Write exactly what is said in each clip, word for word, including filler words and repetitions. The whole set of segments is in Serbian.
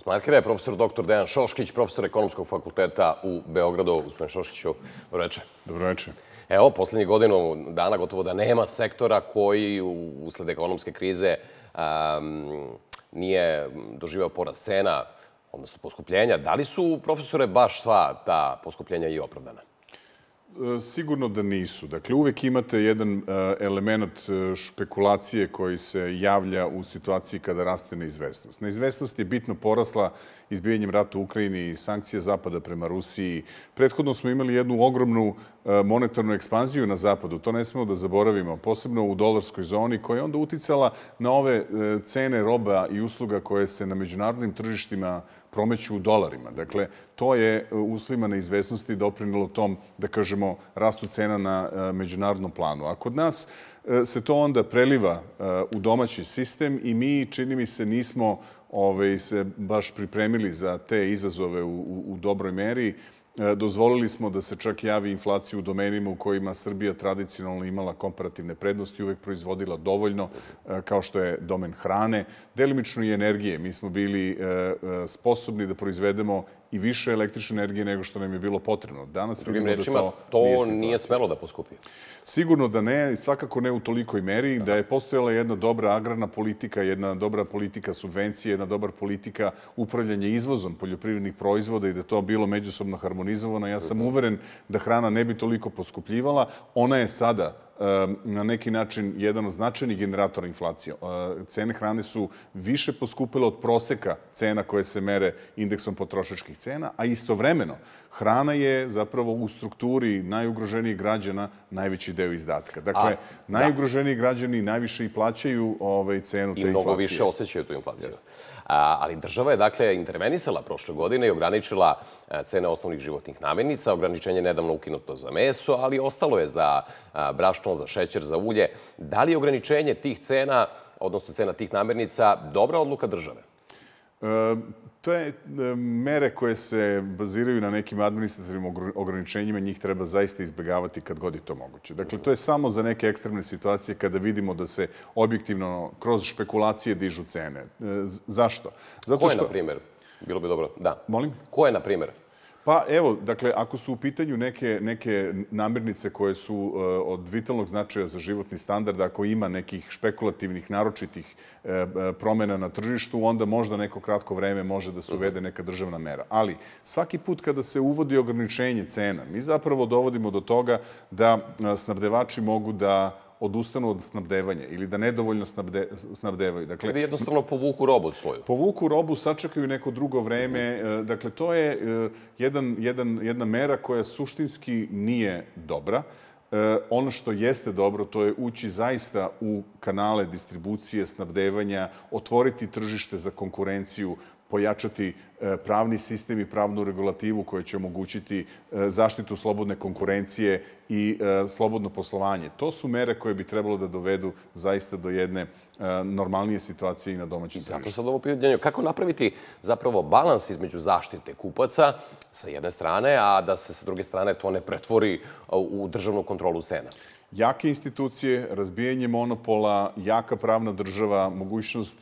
Markera je profesor doktor Dejan Šoškić, profesor Ekonomskog fakulteta u Beogradu. Gospodine Šoškiću, dobro večer. Dobro večer. Evo, poslednjih godinu dana gotovo da nema sektora koji usled ekonomske krize nije doživeo porast cena, odnosno poskupljenja. Da li su, profesore, baš sva ta poskupljenja i opravdana? Sigurno da nisu. Dakle, uvek imate jedan element špekulacije koji se javlja u situaciji kada raste neizvesnost. Neizvesnost je bitno porasla izbijanjem rata u Ukrajini i sankcije Zapada prema Rusiji. Prethodno smo imali jednu ogromnu monetarnu ekspanziju na Zapadu. To ne smemo da zaboravimo, posebno u dolarskoj zoni, koja je onda uticala na ove cene roba i usluga koje se na međunarodnim tržištima promeću u dolarima. Dakle, to je u uslovima neizvesnosti doprinelo tom, da kažemo, rastu cena na međunarodnom planu. A kod nas se to onda preliva u domaći sistem i mi, čini mi se, nismo se baš pripremili za te izazove u dobroj meri. Dozvolili smo da se čak javi inflacija u domenima u kojima Srbija tradicionalno imala komparativne prednosti i uvek proizvodila dovoljno, kao što je domen hrane, delimično i energije. Mi smo bili sposobni da proizvedemo i više električne energije nego što nam je bilo potrebno. Danas vidimo da to nije situacija. To nije smelo da poskupi? Sigurno da ne, svakako ne u tolikoj meri, da je postojala jedna dobra agrarna politika, jedna dobra politika subvencije, jedna dobra politika upravljanja izvozom poljoprivrednih proizvoda i da to bilo međusobno harmonizovano. Ja sam uveren da hrana ne bi toliko poskupljivala. Ona je sada na neki način jedan od značajnih generatora inflacije. Cene hrane su više poskupile od proseka cena koje se mere indeksom potrošačkih cena, a istovremeno hrana je zapravo u strukturi najugroženijih građana najveći deo izdatka. Dakle, najugroženiji građani najviše i plaćaju cenu te inflacije. I mnogo više osjećaju tu inflaciju. Ali država je, dakle, intervenisala prošle godine i ograničila cene osnovnih životnih namirnica. Ograničenje je nedavno ukinuto za meso, ali ostalo je za brašno, za šećer, za ulje. Da li je ograničenje tih cena, odnosno cena tih namirnica, dobra odluka države? To je mere koje se baziraju na nekim administrativnim ograničenjima, njih treba zaista izbjegavati kad god je to moguće. Dakle, to je samo za neke ekstremne situacije kada vidimo da se objektivno kroz špekulacije dižu cene. Zašto? Ko je, na primjer? Bilo bi dobro. Da. Molim? Ko je, na primjer? Pa evo, dakle, ako su u pitanju neke namirnice koje su od vitalnog značaja za životni standard, ako ima nekih špekulativnih, naročitih promjena na tržištu, onda možda neko kratko vreme može da se uvede neka državna mera. Ali svaki put kada se uvodi ograničenje cena, mi zapravo dovodimo do toga da snabdevači mogu da odustanu od snabdevanja ili da nedovoljno snabdevaju. Dakle, jednostavno povuku robu svoju. Povuku robu, sačekaju neko drugo vreme. Dakle, to je jedna mera koja suštinski nije dobra. Ono što jeste dobro, to je ući zaista u kanale distribucije, snabdevanja, otvoriti tržište za konkurenciju, pojačati pravni sistem i pravnu regulativu koja će omogućiti zaštitu slobodne konkurencije i slobodno poslovanje. To su mere koje bi trebalo da dovedu zaista do jedne normalnije situacije i na domaćem tržištu. Zato sad ovo pitanje, kako napraviti zapravo balans između zaštite kupaca sa jedne strane, a da se sa druge strane to ne pretvori u državnu kontrolu cena? Jake institucije, razbijanje monopola, jaka pravna država, mogućnost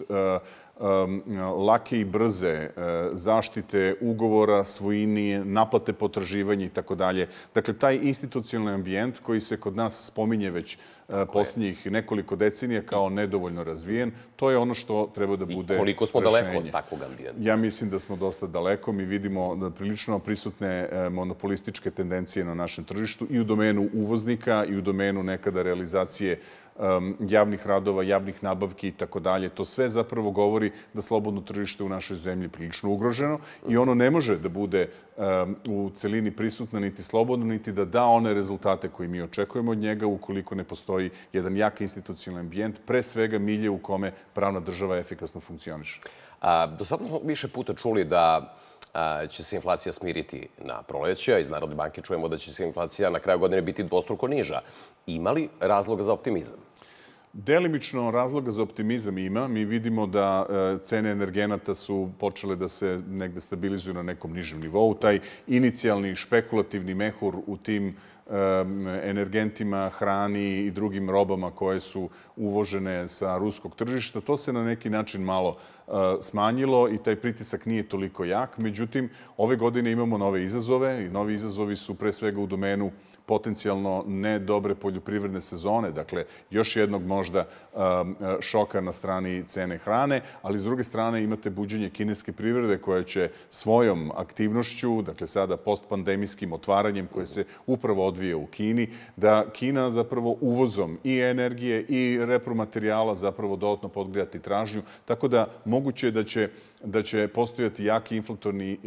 lake i brze zaštite ugovora, svojini, naplate potraživanja i tako dalje. Dakle, taj institucionalni ambijent koji se kod nas spominje već posljednjih nekoliko decenija kao nedovoljno razvijen, to je ono što treba da bude rešenje. I koliko smo daleko od takvog ambijenta? Ja mislim da smo dosta daleko. Mi vidimo prilično prisutne monopolističke tendencije na našem tržištu i u domenu uvoznika i u domenu nekada realizacije javnih radova, javnih nabavki i tako dalje. To sve zapravo govori da slobodno tržište u našoj zemlji prilično ugroženo i ono ne može da bude u celini prisutno niti slobodno, niti da da one rezultate koje mi očekujemo od njega ukoliko ne postoji jedan jak institucionalni ambijent, pre svega milje u kome pravna država efikasno funkcioniše. Do sada smo više puta čuli da će se inflacija smiriti na proleće, a iz Narodne banke čujemo da će se inflacija na kraju godine biti dvostruko niža. Ima li razloga za optimizam? Delimično razloga za optimizam ima. Mi vidimo da cene energenata su počele da se negde stabilizuju na nekom nižem nivou. Taj inicijalni špekulativni mehur u tim energentima, hrani i drugim robama koje su uvožene sa ruskog tržišta, to se na neki način malo smanjilo i taj pritisak nije toliko jak. Međutim, ove godine imamo nove izazove i novi izazovi su pre svega u domenu potencijalno ne dobre poljoprivredne sezone, dakle još jednog možda šoka na strani cene hrane, ali s druge strane imate buđenje kineske privrede koja će svojom aktivnošću, dakle sada postpandemijskim otvaranjem koje se upravo odvije u Kini, da Kina zapravo uvozom i energije i repromaterijala zapravo dodatno podgrijati tražnju, tako da moguće je da će da će postojati jaki inflatorni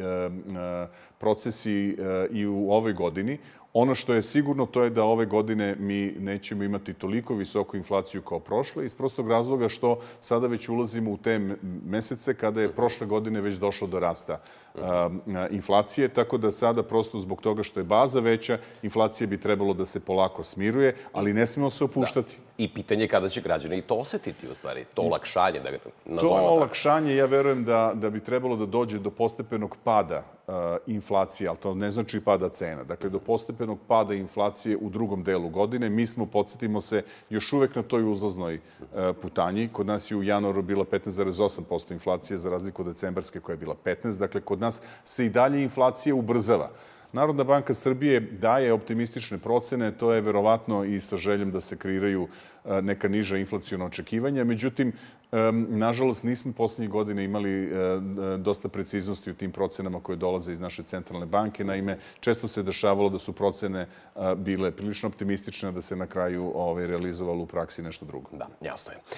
procesi i u ovoj godini. Ono što je sigurno to je da ove godine mi nećemo imati toliko visoku inflaciju kao prošle iz prostog razloga što sada već ulazimo u te mesece kada je prošle godine već došlo do rasta inflacije, tako da sada prosto zbog toga što je baza veća, inflacija bi trebalo da se polako smiruje, ali ne smemo se opuštati. I pitanje je kada će građani to osetiti, u stvari, to olakšanje, da ga nazovemo tako. To olakšanje, ja verujem da, da bi trebalo da dođe do postepenog pada uh, inflacije, ali to ne znači pada cena. Dakle, do postepenog pada inflacije u drugom delu godine. Mi smo, podsjetimo se, još uvek na toj uzlaznoj uh, putanji. Kod nas je u januaru bila petnaest zarez osam posto inflacije, za razliku od decembarske koja je bila petnaest. Dakle, kod nas se i dalje inflacija ubrzava. Narodna banka Srbije daje optimistične procene, to je verovatno i sa željom da se kreiraju neka niža inflaciona očekivanja. Međutim, nažalost, nismo poslednjih godine imali dosta preciznosti u tim procenama koje dolaze iz naše centralne banke. Naime, često se dešavalo da su procene bile prilično optimistične, da se na kraju realizovalo u praksi nešto drugo. Da, jasno je.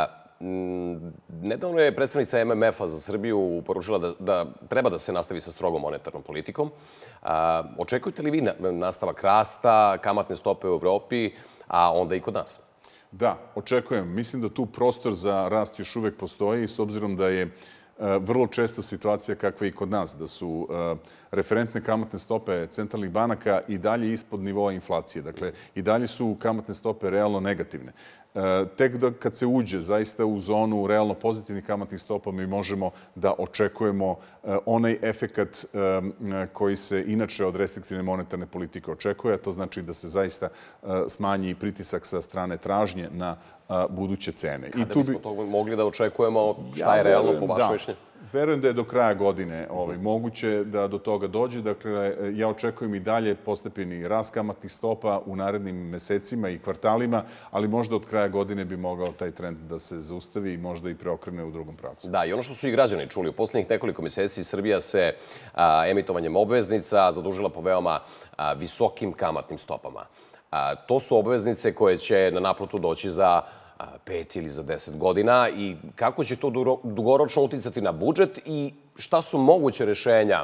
Nedavno je predstavnica M M F-a za Srbiju poručila da, da treba da se nastavi sa strogom monetarnom politikom. A, očekujete li vi nastavak rasta, kamatne stope u Evropi, a onda i kod nas? Da, očekujem. Mislim da tu prostor za rast još uvek postoji, s obzirom da je vrlo česta situacija kakva je i kod nas, da su referentne kamatne stope centralnih banaka i dalje ispod nivoa inflacije. Dakle, i dalje su kamatne stope realno negativne. Tek da kad se uđe zaista u zonu realno pozitivnih kamatnih stopa mi možemo da očekujemo onaj efekat koji se inače od restriktivne monetarne politike očekuje, a to znači da se zaista smanji pritisak sa strane tražnje na buduće cene. Kada bismo to mogli da očekujemo, šta je realno po vašoj mišljenju? Verujem da je do kraja godine moguće da do toga dođe. Dakle, ja očekujem i dalje postepeni rast kamatnih stopa u narednim mesecima i kvartalima, ali možda od kraja godine bi mogao taj trend da se zaustavi i možda i preokrene u drugom pravcu. Da, i ono što su i građani čuli, u poslednjih nekoliko meseci Srbija se emitovanjem obveznica zadužila po veoma visokim kamatnim stopama. To su obveznice koje će na naplatu doći za pet ili za deset godina i kako će to dugoročno uticati na budžet i šta su moguće rešenja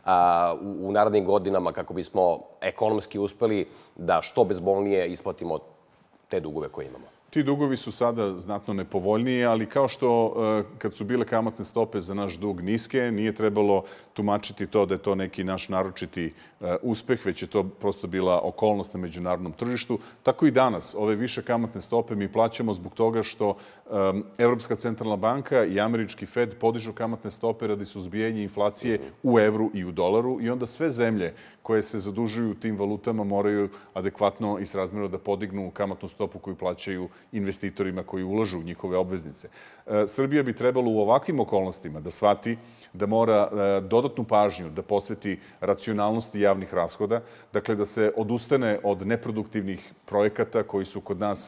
u narednim godinama kako bismo ekonomski uspeli da što bezbolnije isplatimo te dugove koje imamo? Ti dugovi su sada znatno nepovoljniji, ali kao što kad su bile kamatne stope za naš dug niske, nije trebalo tumačiti to da je to neki naš naročiti uspeh, već je to prosto bila okolnost na međunarodnom tržištu. Tako i danas, ove više kamatne stope mi plaćamo zbog toga što Evropska centralna banka i američki Fed podižu kamatne stope radi suzbijanja inflacije u evru i u dolaru i onda sve zemlje koje se zadužuju u tim valutama moraju adekvatno i srazmerno da podignu kamatnu stopu koju plaćaju investitorima koji ulažu u njihove obveznice. Srbija bi trebalo u ovakvim okolnostima da shvati da mora dodatnu pažnju da posveti racionalnosti javnih rashoda, dakle da se odustane od neproduktivnih projekata koji su kod nas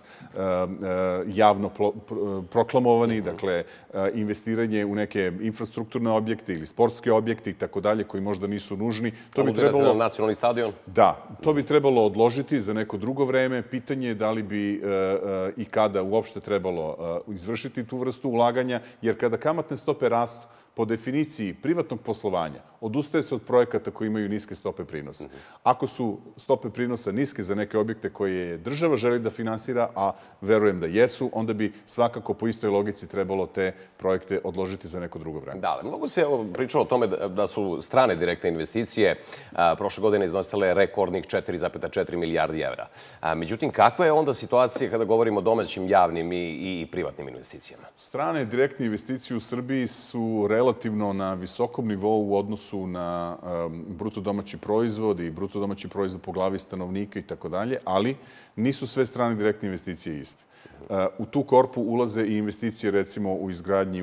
javno proklamovani, dakle investiranje u neke infrastrukturne objekte ili sportske objekte i tako dalje koji možda nisu nužni. To bi trebalo nacionalni stadion? Da, to bi trebalo odložiti za neko drugo vreme. Pitanje je da li bi i kada uopšte trebalo izvršiti tu vrstu ulaganja, jer kada kamatne stope rastu, po definiciji privatnog poslovanja, odustaje se od projekata koji imaju niske stope prinosa. Ako su stope prinosa niske za neke objekte koje država želi da finansira, a verujem da jesu, onda bi svakako po istoj logici trebalo te projekte odložiti za neko drugo vreme. Da, ali mnogo se pričalo o tome da su strane direktne investicije prošle godine iznosile rekordnih četiri zarez četiri milijardi evra. Međutim, kakva je onda situacija kada govorimo o domaćim javnim i privatnim investicijama? Strane direktne investicije u Srbiji su relativno na visokom nivou u odnosu na bruto domaći proizvod i bruto domaći proizvod po glavi stanovnika i tako dalje, ali nisu sve strane direktne investicije iste. U tu korpu ulaze i investicije recimo u izgradnju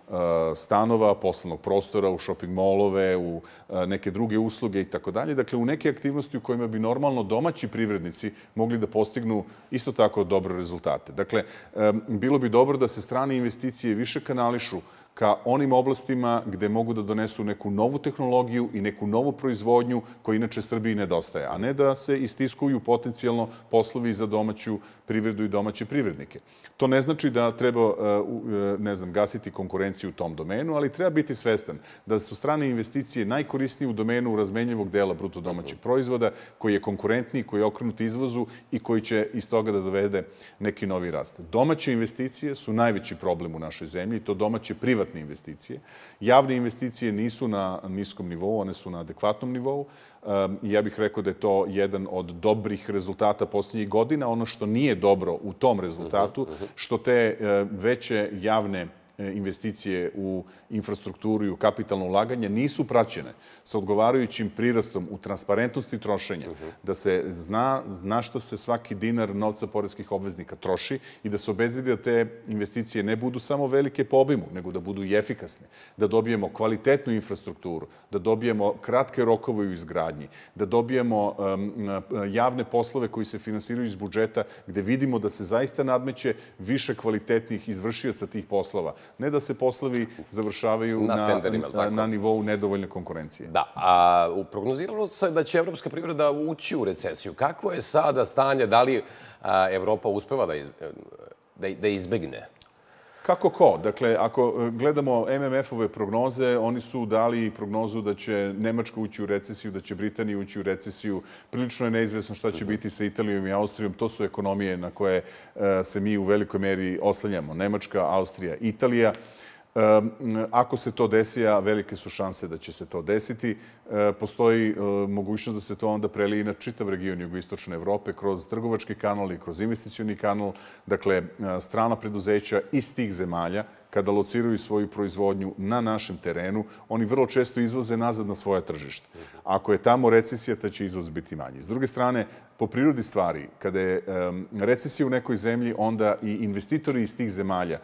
stanova, poslovnog prostora, u shopping molove, u neke druge usluge i tako dalje. Dakle, u neke aktivnosti u kojima bi normalno domaći privrednici mogli da postignu isto tako dobre rezultate. Dakle, bilo bi dobro da se strane investicije više kanališu ka onim oblastima gde mogu da donesu neku novu tehnologiju i neku novu proizvodnju koja inače Srbiji nedostaje, a ne da se istiskuju potencijalno poslovi za domaću privredu i domaće privrednike. To ne znači da treba, ne znam, gasiti konkurenciju u tom domenu, ali treba biti svestan da su strane investicije najkorisnije u domenu razmenjivog dela bruto domaćeg proizvoda, koji je konkurentniji, koji je okrenut izvozu i koji će iz toga da dovede neki novi rast. Domaće investicije su najveći problem u našoj zemlji, to domaće privatne investicije. Javne investicije nisu na niskom nivou, one su na adekvatnom nivou. Ja bih rekao da je to jedan od dobrih rezultata posljednjih godina. Ono što nije dobro u tom rezultatu, što te veće javne investicije u infrastrukturu i u kapitalno ulaganje nisu praćene sa odgovarajućim prirastom u transparentnosti trošenja, da se zna na šta se svaki dinar novca poreskih obveznika troši i da se obezbedi da te investicije ne budu samo velike po obimu, nego da budu i efikasne, da dobijemo kvalitetnu infrastrukturu, da dobijemo kratke rokove u izgradnji, da dobijemo javne poslove koji se finansiraju iz budžeta, gde vidimo da se zaista nadmeće više kvalitetnih izvršioca tih poslova. Ne da se poslovi završavaju na, na, na nivou nedovoljne konkurencije. Da, a prognoziralo se da će evropska privreda ući u recesiju. Kakvo je sada stanje? Da li a, Evropa uspeva da, iz, da, da izbegne? Kako ko? Dakle, ako gledamo M M F-ove prognoze, oni su dali prognozu da će Nemačka ući u recesiju, da će Britanija ući u recesiju. Prilično je neizvesno šta će biti sa Italijom i Austrijom. To su ekonomije na koje se mi u velikoj meri oslanjamo. Nemačka, Austrija, Italija. Ako se to desi, a velike su šanse da će se to desiti, postoji mogućnost da se to onda prelije i na čitav region jugoistočne Evrope kroz trgovački kanal i kroz investicioni kanal. Dakle, strana preduzeća iz tih zemalja, kada lociraju svoju proizvodnju na našem terenu, oni vrlo često izvoze nazad na svoje tržište. Ako je tamo recesija, ta će izvoz biti manji. S druge strane, po prirodi stvari, kada je recesija u nekoj zemlji, onda i investitori iz tih zemalja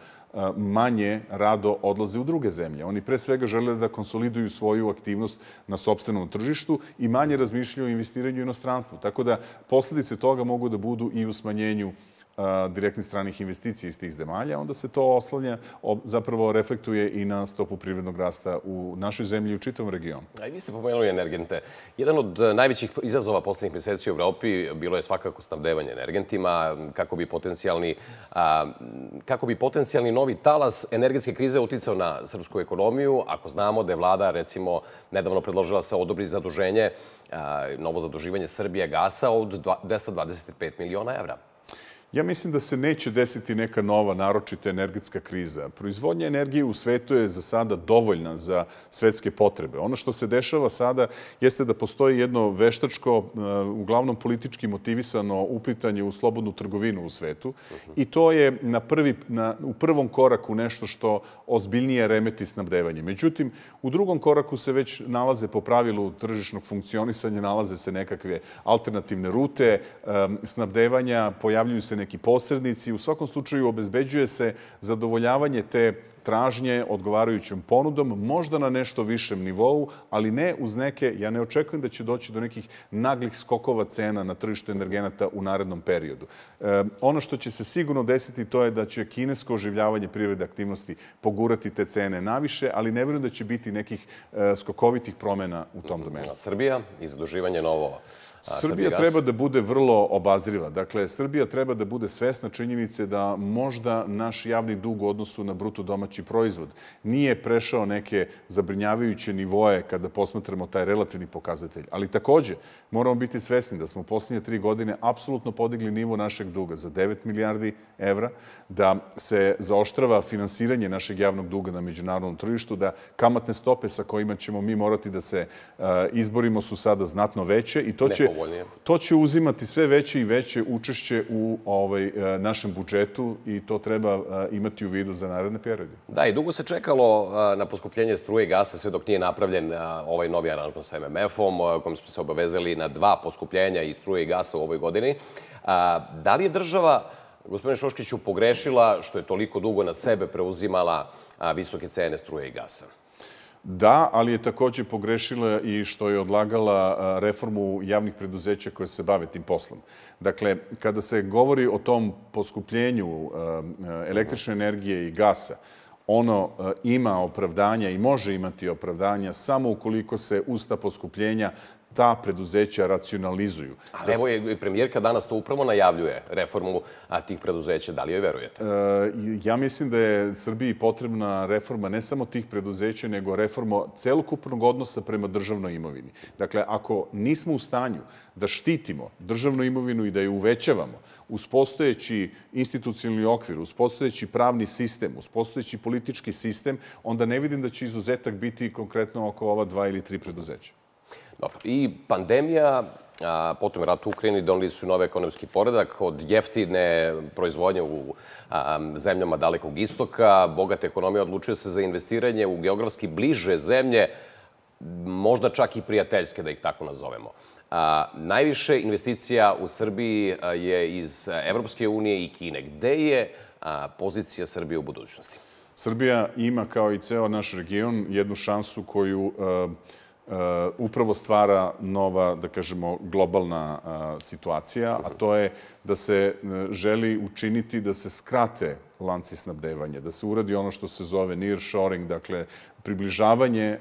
manje rado odlaze u druge zemlje. Oni pre svega žele da konsoliduju svoju aktivnost na sopstvenom tržištu i manje razmišljaju o investiranju u inostranstvu. Tako da posledice toga mogu da budu i u smanjenju direktnih stranih investicija iz tih zemalja, onda se to oslanja, zapravo reflektuje i na stopu privrednog rasta u našoj zemlji i u čitavom regionu. A i vi ste pomenuli energente. Jedan od najvećih izazova poslednjih meseci u Evropi bilo je svakako snabdevanje energentima, kako bi potencijalni, a, kako bi potencijalni novi talas energetske krize uticao na srpsku ekonomiju, ako znamo da je vlada, recimo, nedavno predložila se odobri zaduženje, a, novo zaduživanje Srbije gasa od dvesta dvadeset pet miliona evra. Ja mislim da se neće desiti neka nova, naročita energetska kriza. Proizvodnja energije u svetu je za sada dovoljna za svetske potrebe. Ono što se dešava sada jeste da postoji jedno veštačko, uglavnom politički motivisano uplitanje u slobodnu trgovinu u svetu i to je na prvi, na, u prvom koraku nešto što ozbiljnije remeti snabdevanje. Međutim, u drugom koraku se već nalaze po pravilu tržišnog funkcionisanja, nalaze se nekakve alternativne rute snabdevanja, pojavljuju se neki posrednici. U svakom slučaju obezbeđuje se zadovoljavanje te tražnje odgovarajućom ponudom, možda na nešto višem nivou, ali ne uz neke, ja ne očekujem da će doći do nekih naglih skokova cena na tržištu energenata u narednom periodu. E, ono što će se sigurno desiti to je da će kinesko oživljavanje privredne aktivnosti pogurati te cene naviše, ali ne vjerujem da će biti nekih e, skokovitih promjena u tom domenu. Srbija i zaduživanje novo. Srbija treba da bude vrlo obazriva. Dakle, Srbija treba da bude svesna činjenice da možda naš javni dug u odnosu na bruto domaći proizvod nije prešao neke zabrinjavajuće nivoje kada posmatramo taj relativni pokazatelj. Ali takođe, moramo biti svesni da smo u posljednje tri godine apsolutno podigli nivo našeg duga za devet milijardi evra, da se zaoštrava finansiranje našeg javnog duga na međunarodnom tržištu, da kamatne stope sa kojima ćemo mi morati da se uh, izborimo su sada znatno veće i to će, to će uzimati sve veće i veće učešće u ovaj, uh, našem budžetu i to treba uh, imati u vidu za naredne periode. Da, i dugo se čekalo uh, na poskupljenje struje i gasa sve dok nije napravljen uh, ovaj novi aranžman sa M M F-om, uh, kojim smo se obavezali na dva poskupljenja i struje i gasa u ovoj godini. Uh, da li je država gospodine Šoškiću, pogrešila što je toliko dugo na sebe preuzimala visoke cene struje i gasa? Da, ali je takođe pogrešila i što je odlagala reformu javnih preduzeća koje se bave tim poslom. Dakle, kada se govori o tom poskupljenju električne energije i gasa, ono ima opravdanja i može imati opravdanja samo ukoliko se uz ta poskupljenja ta preduzeća racionalizuju. Ali evo je premijerka danas to upravo najavljuje, reformu tih preduzeća. Da li joj verujete? Ja mislim da je Srbiji potrebna reforma ne samo tih preduzeća, nego reforma celokupnog odnosa prema državnoj imovini. Dakle, ako nismo u stanju da štitimo državnu imovinu i da je uvećavamo uz postojeći institucionalni okvir, uz postojeći pravni sistem, uz postojeći politički sistem, onda ne vidim da će izuzetak biti konkretno oko ova dva ili tri preduzeća. Dobro. I pandemija, potom rat u Ukrajini doneli su nov ekonomski poredak od jeftine proizvodnje u zemljama Dalekog istoka. Bogata ekonomija odlučuje se za investiranje u geografski bliže zemlje, možda čak i prijateljske, da ih tako nazovemo. Najviše investicija u Srbiji je iz Evropske unije i Kine. Gde je pozicija Srbije u budućnosti? Srbija ima, kao i ceo naš region, jednu šansu koju upravo stvara nova, da kažemo, globalna situacija, a to je da se želi učiniti da se skrate lanci snabdevanja, da se uradi ono što se zove nearshoring, dakle, približavanje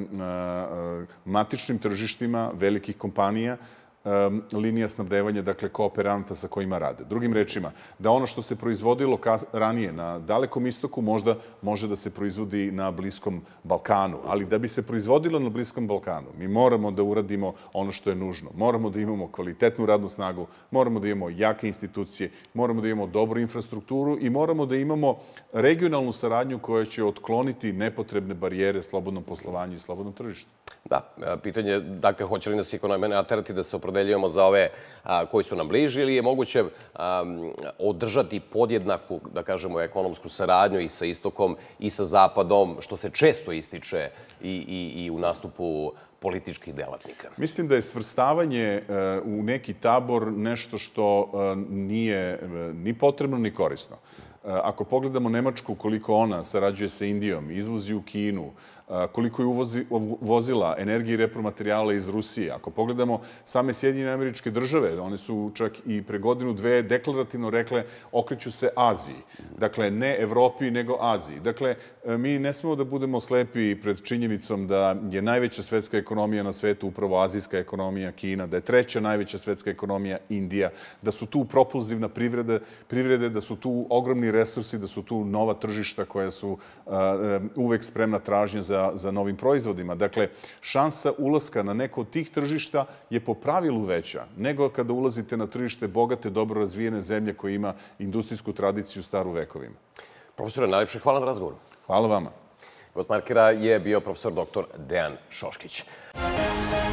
matičnim tržištima velikih kompanija, linija snabdevanja, dakle, kooperanata sa kojima rade. Drugim rečima, da ono što se proizvodilo ranije na Dalekom istoku možda može da se proizvodi na Bliskom Balkanu. Ali da bi se proizvodilo na Bliskom Balkanu, mi moramo da uradimo ono što je nužno. Moramo da imamo kvalitetnu radnu snagu, moramo da imamo jake institucije, moramo da imamo dobru infrastrukturu i moramo da imamo regionalnu saradnju koja će otkloniti nepotrebne barijere slobodnom poslovanju i slobodnom tržištu. Da, pitanje je, dakle, hoće li nas ekonomija naterati da se opredeljujemo za ove koji su nam bliži ili je moguće održati podjednaku, da kažemo, ekonomsku saradnju i sa istokom i sa zapadom, što se često ističe i u nastupu političkih delatnika? Mislim da je svrstavanje u neki tabor nešto što nije ni potrebno ni korisno. Ako pogledamo Nemačku, koliko ona sarađuje sa Indijom, izvozi u Kinu, koliko je uvozila energije i repromaterijala iz Rusije. Ako pogledamo same Sjedinjene Američke Države, one su čak i pre godinu, dve deklarativno rekle okreću se Aziji. Dakle, ne Evropi, nego Aziji. Dakle, mi ne smemo da budemo slepi pred činjenicom da je najveća svetska ekonomija na svetu upravo azijska ekonomija, Kina, da je treća najveća svetska ekonomija Indija, da su tu propulzivna privrede, da su tu ogromni resursi, da su tu nova tržišta koja su uvek spremna tražnja za za novim proizvodima. Dakle, šansa ulaska na neko od tih tržišta je po pravilu veća nego kada ulazite na tržište bogate, dobro razvijene zemlje koje ima industrijsku tradiciju staru vekovima. Profesore, najlepše hvala na razgovoru. Hvala vama. Gost Markera je bio profesor doktor Dejan Šoškić.